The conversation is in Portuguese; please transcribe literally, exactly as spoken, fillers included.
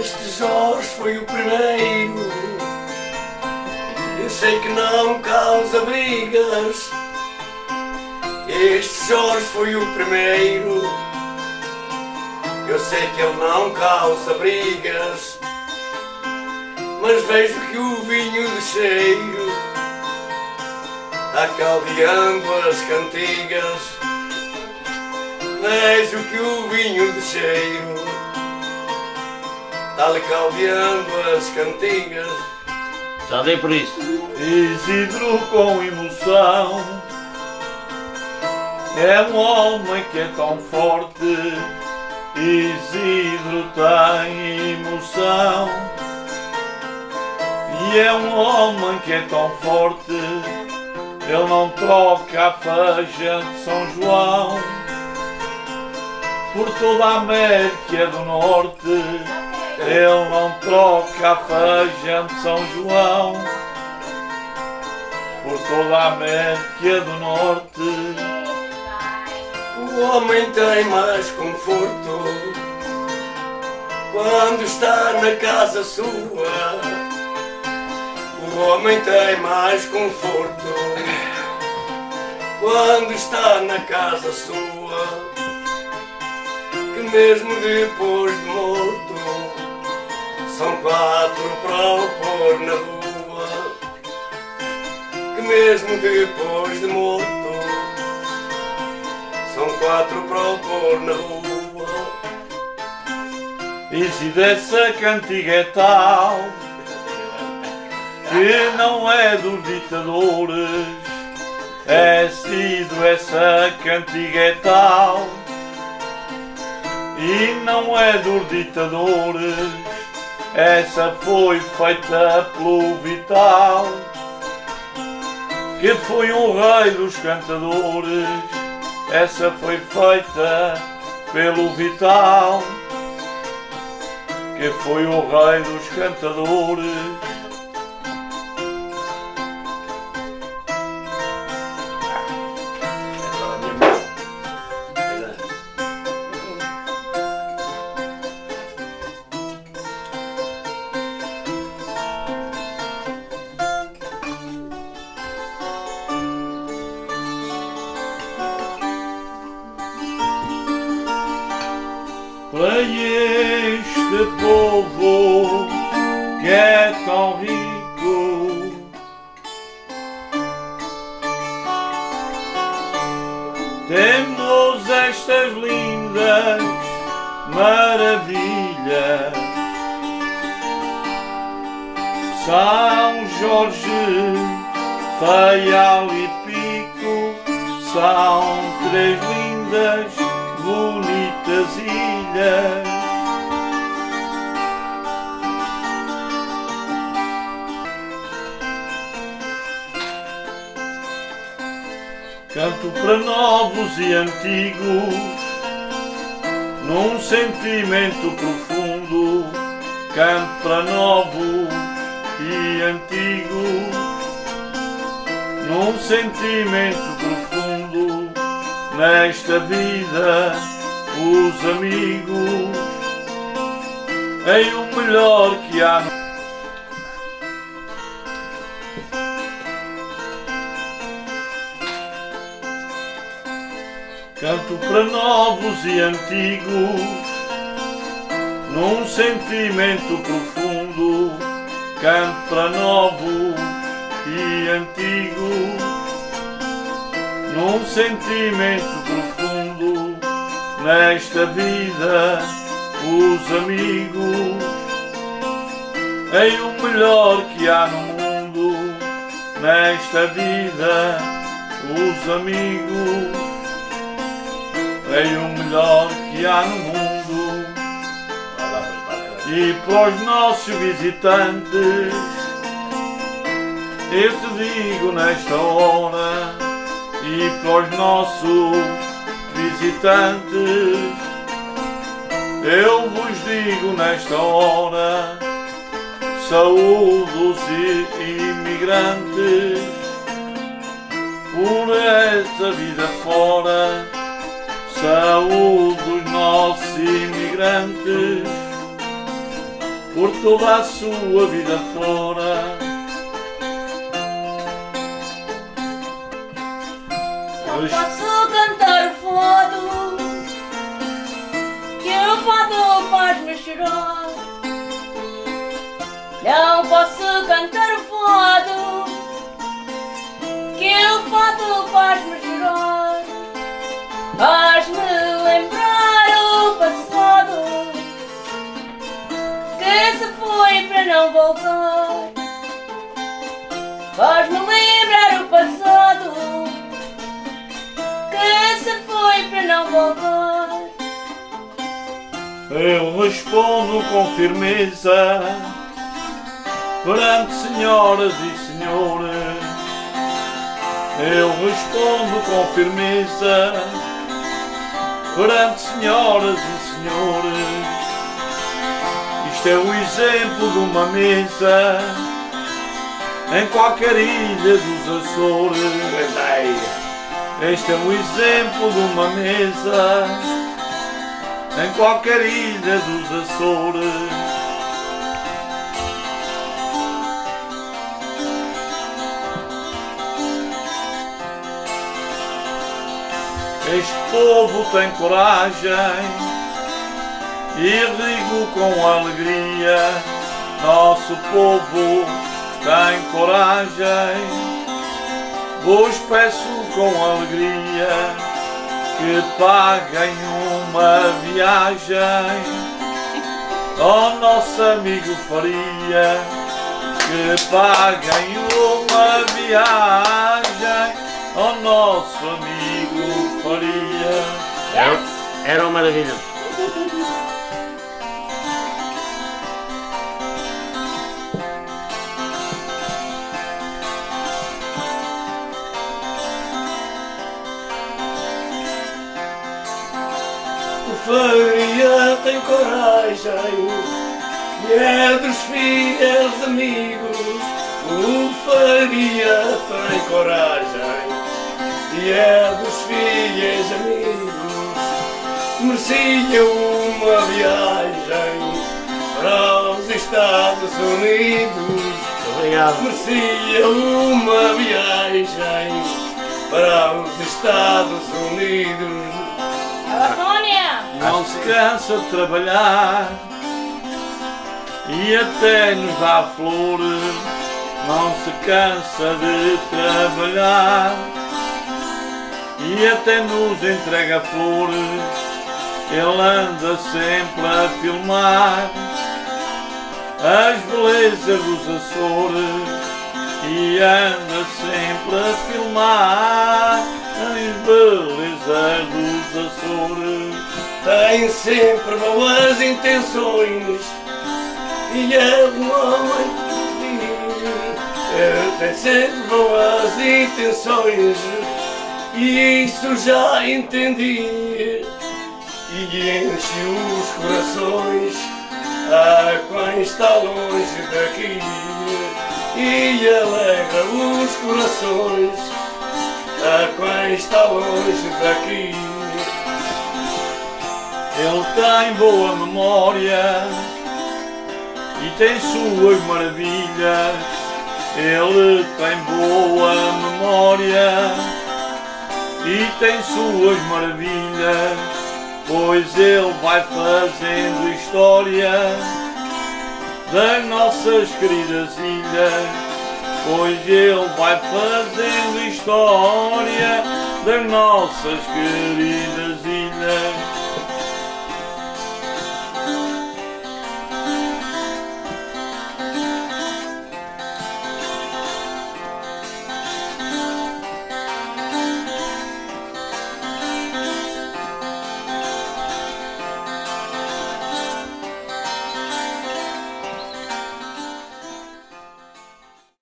Este Jorge foi o primeiro. Eu sei que não causa brigas. Este Jorge foi o primeiro. Eu sei que ele não causa brigas. Mas vejo que o vinho de cheiro está caldeando as cantigas. Vejo que o vinho de cheiro está-lhe caldeando as cantigas. Já dei por isso. Isidro com emoção é um homem que é tão forte. Isidro tem emoção e é um homem que é tão forte. Ele não troca a feijão de São João por toda a América do Norte. Ele não troca a feijão de São João por toda a América do Norte. O homem tem mais conforto quando está na casa sua. O homem tem mais conforto quando está na casa sua, que mesmo depois de morto são quatro para o pôr na rua. Que mesmo depois de morto são quatro para o pôr na rua. E se dessa cantiga é tal que não é dos ditadores, é sido essa cantiga é tal e não é dos ditadores. Essa foi feita pelo Vital, que foi um rei dos cantadores. Essa foi feita pelo Vital, que foi o rei dos cantadores. Para este povo que é tão rico, temos estas lindas maravilhas. São Jorge, Faial e Pico são três lindas, bonitas ilhas. Canto para novos e antigos, num sentimento profundo. Canto para novos e antigos, num sentimento profundo. Nesta vida, os amigos, é o melhor que há. Canto para novos e antigos, num sentimento profundo. Canto para novos e antigos, num sentimento profundo. Nesta vida, os amigos, é o melhor que há no mundo. Nesta vida, os amigos, é o melhor que há no mundo. E para os nossos visitantes, eu te digo nesta hora. E para os nossos visitantes, eu vos digo nesta hora: saúde os imigrantes por essa vida fora. Saúde os nossos imigrantes por toda a sua vida fora. Não posso cantar o fado, que o fado faz-me chorar. Não posso cantar o fado, que o fado faz-me chorar. Faz-me lembrar o passado, que se foi para não voltar. Faz-me lembrar o passado, que se foi para não voltar. Eu respondo com firmeza perante senhoras e senhores. Eu respondo com firmeza perante senhoras e senhores. Isto é o exemplo de uma mesa em qualquer ilha dos Açores. Este é o exemplo de uma mesa em qualquer ilha dos Açores. Este povo tem coragem e rigo com alegria. Nosso povo tem coragem, vos peço com alegria que paguem uma viagem ao nosso amigo Faria. Que paguem uma viagem ao nosso amigo Faria. Era, era uma maravilha. O Faria tem coragem e é dos fiéis amigos. O Faria tem coragem e é dos fiéis amigos. Merecia uma viagem para os Estados Unidos. Obrigado. Merecia uma viagem para os Estados Unidos. Califórnia! Não se cansa de trabalhar e até nos dá flores. Não se cansa de trabalhar e até nos entrega flores. Ele anda sempre a filmar as belezas dos Açores e anda sempre a filmar as belezas dos Açores. Tem sempre boas intenções e é um homem que tem sempre boas intenções e isso já entendi. E enche os corações a quem está longe daqui e alegra os corações a quem está longe daqui. Ele tem boa memória e tem suas maravilhas. Ele tem boa memória e tem suas maravilhas, pois ele vai fazendo história das nossas queridas ilhas. Pois ele vai fazendo história das nossas queridas ilhas.